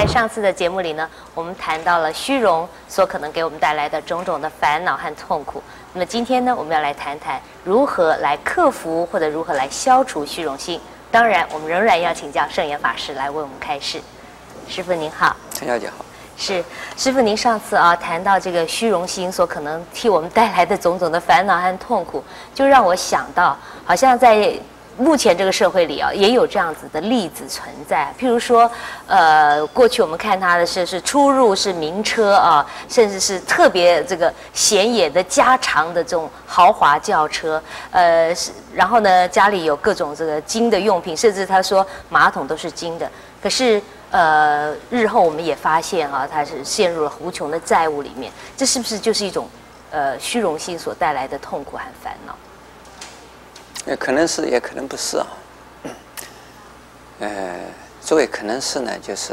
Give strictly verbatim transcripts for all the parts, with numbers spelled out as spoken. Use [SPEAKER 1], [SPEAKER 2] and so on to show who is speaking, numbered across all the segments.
[SPEAKER 1] 在上次的节目里呢，我们谈到了虚荣所可能给我们带来的种种的烦恼和痛苦。那么今天呢，我们要来谈谈如何来克服或者如何来消除虚荣心。当然，我们仍然要请教圣严法师来为我们开示。师父您好。
[SPEAKER 2] 陈小姐好。
[SPEAKER 1] 是，师父您上次啊谈到这个虚荣心所可能替我们带来的种种的烦恼和痛苦，就让我想到，好像在目前这个社会里啊，也有这样子的例子存在。譬如说，呃，过去我们看他的是是出入是名车啊，甚至是特别这个显眼的加长的这种豪华轿车，呃，是然后呢家里有各种这个金的用品，甚至他说马桶都是金的。可是呃，日后我们也发现啊，他是陷入了无穷的债务里面，这是不是就是一种呃虚荣心所带来的痛苦和烦恼？
[SPEAKER 2] 也可能是，也可能不是啊。呃，所谓可能是呢，就是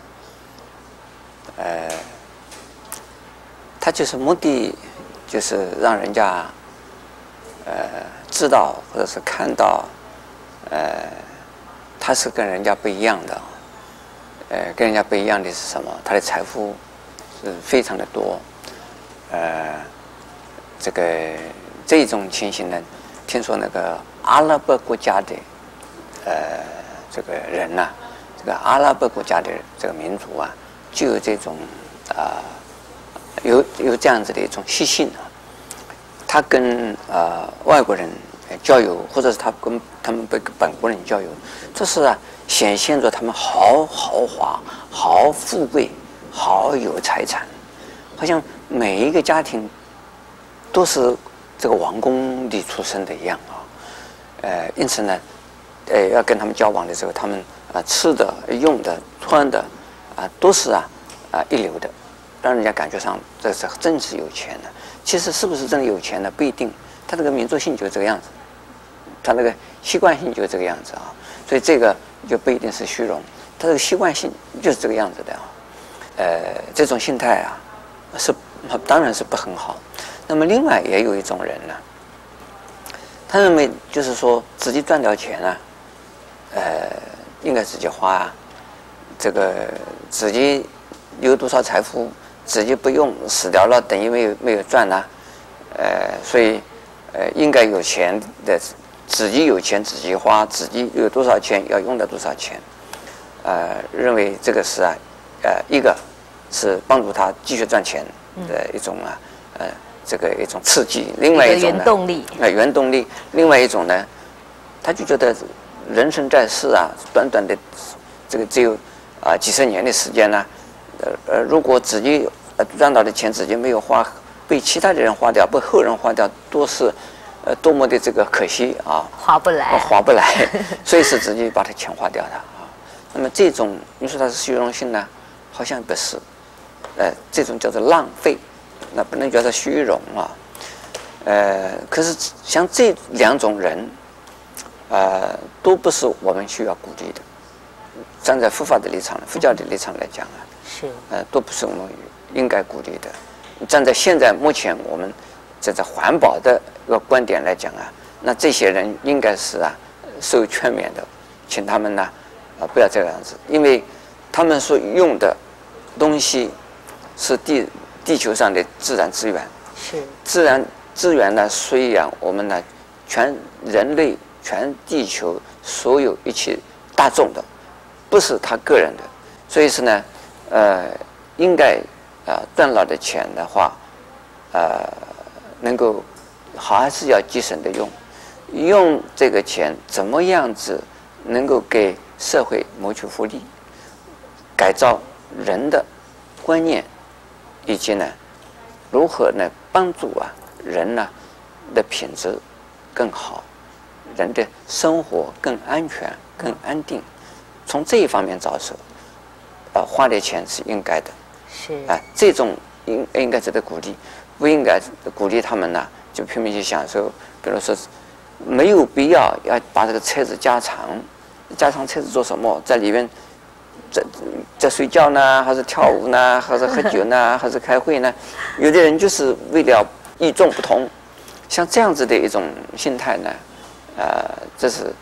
[SPEAKER 2] 呃，他就是目的，就是让人家呃知道或者是看到，呃，他是跟人家不一样的。呃，跟人家不一样的是什么？他的财富是非常的多。呃，这个这种情形呢，听说那个阿拉伯国家的呃这个人呐、啊，这个阿拉伯国家的这个民族啊，就有这种啊、呃、有有这样子的一种习性啊，他跟呃外国人交友，或者是他跟他们跟本国人交友，这是啊显现着他们好豪华、好富贵、好有财产，好像每一个家庭都是这个王宫里出生的一样啊。呃，因此呢，呃，要跟他们交往的时候，他们啊、呃、吃的、用的、穿的啊、呃、都是啊啊、呃、一流的，让人家感觉上这是真是有钱的。其实是不是真的有钱呢？不一定，他这个民族性就是这个样子，他那个习惯性就是这个样子啊。所以这个就不一定是虚荣，他这个习惯性就是这个样子的啊。呃，这种心态啊，是当然是不很好。那么另外也有一种人呢，他认为就是说自己赚到钱啊，呃，应该自己花啊，这个自己有多少财富，自己不用死掉了，等于没有没有赚呢、啊，呃，所以呃应该有钱的。自己有钱自己花，自己有多少钱要用到多少钱，呃，认为这个是啊，呃，一个是帮助他继续赚钱的一种啊，呃，这个一种刺激；另外一种呢，
[SPEAKER 1] 原动力，
[SPEAKER 2] 呃，原动力；另外一种呢，他就觉得人生在世啊，短短的这个只有啊几十年的时间呢，呃呃，如果自己呃赚到的钱自己没有花，被其他的人花掉，被后人花掉，都是。呃，多么的这个可惜啊，
[SPEAKER 1] 划不来，
[SPEAKER 2] 划不来，所以是自己把它钱花掉的啊。那么这种，你说它是虚荣心呢？好像不是，呃，这种叫做浪费，那不能叫做虚荣啊。呃，可是像这两种人，呃，都不是我们需要鼓励的。站在佛法的立场、佛教的立场来讲啊，
[SPEAKER 1] 是，
[SPEAKER 2] 呃，都不是我们应该鼓励的。站在现在目前我们。站在环保的一个观点来讲啊，那这些人应该是啊受劝勉的，请他们呢啊不要这个样子，因为他们所用的东西是地地球上的自然资源，
[SPEAKER 1] 是
[SPEAKER 2] 自然资源呢虽然我们呢全人类全地球所有一切大众的，不是他个人的，所以是呢呃应该啊赚了的钱的话，呃。能够还是要节省的用，用这个钱怎么样子能够给社会谋取福利，改造人的观念，以及呢如何呢帮助啊人呢的品质更好，人的生活更安全更安定，从这一方面着手，啊、呃、花的钱是应该的，
[SPEAKER 1] 是
[SPEAKER 2] 啊、呃、这种应应该值得鼓励。不应该鼓励他们呢，就拼命去享受。比如说，没有必要要把这个车子加长，加长车子做什么？在里面在在睡觉呢，还是跳舞呢，还是喝酒呢，还是开会呢？有的人就是为了与众不同，像这样子的一种心态呢，呃，这是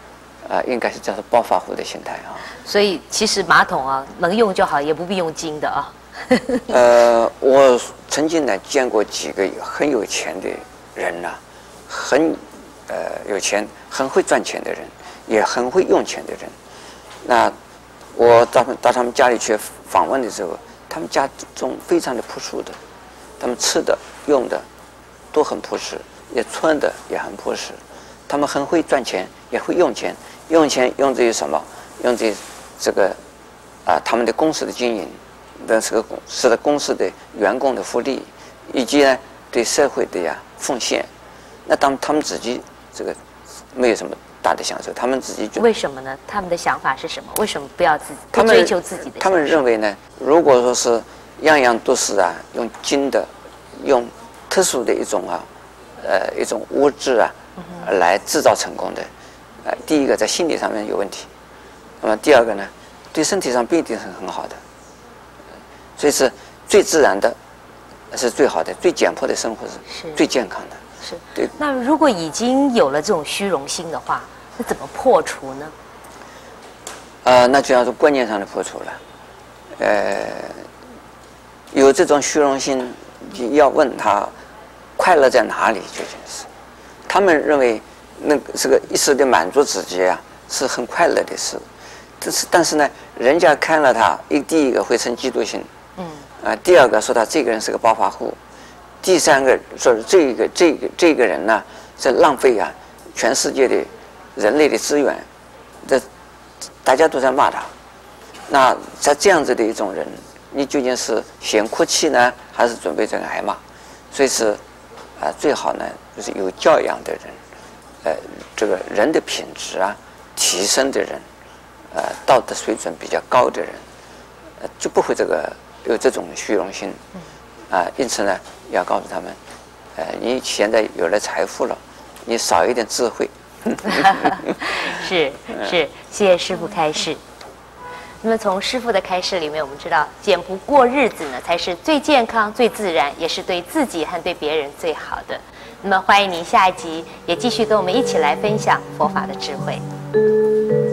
[SPEAKER 2] 啊、呃，应该是叫做暴发户的心态啊。
[SPEAKER 1] 所以其实马桶啊，能用就好，也不必用金的啊。
[SPEAKER 2] 呃，我曾经呢见过几个很有钱的人呐、啊，很呃有钱，很会赚钱的人，也很会用钱的人。那我到到他们家里去访问的时候，他们家中非常的朴素的，他们吃的用的都很朴实，也穿的也很朴实。他们很会赚钱，也会用钱，用钱用在于什么？用在这个啊、呃、他们的公司的经营。的这个是的公司的员工的福利，以及呢对社会的呀奉献。那当他们自己这个没有什么大的享受，他们自己觉得
[SPEAKER 1] 为什么呢？他们的想法是什么？为什么不要自己不追求自己的享受？
[SPEAKER 2] 他们认为呢，如果说是样样都是啊用金的，用特殊的一种啊呃一种物质啊来制造成功的，呃第一个在心理上面有问题，那么第二个呢对身体上不一定是很好的。所以是最自然的，是最好的，最简朴的生活是最健康的。
[SPEAKER 1] 是，
[SPEAKER 2] 对。
[SPEAKER 1] 那如果已经有了这种虚荣心的话，那怎么破除呢？
[SPEAKER 2] 呃，那就要是观念上的破除了。呃，有这种虚荣心，要问他快乐在哪里究竟是？他们认为那个这个一时的满足自己啊，是很快乐的事。但是但是呢，人家看了他，一第一个会生嫉妒心。嗯，啊，第二个说他这个人是个暴发户，第三个说这个这个这个人呢是浪费啊全世界的人类的资源，这大家都在骂他。那在这样子的一种人，你究竟是先哭泣呢，还是准备这个挨骂？所以是啊，最好呢就是有教养的人，呃，这个人的品质啊提升的人，呃，道德水准比较高的人，呃，就不会这个。有这种虚荣心，啊，因此呢，要告诉他们，呃，你现在有了财富了，你少一点智慧。
[SPEAKER 1] 是是，谢谢师父开示。那么从师父的开示里面，我们知道简朴过日子呢，才是最健康、最自然，也是对自己和对别人最好的。那么欢迎您下一集也继续跟我们一起来分享佛法的智慧。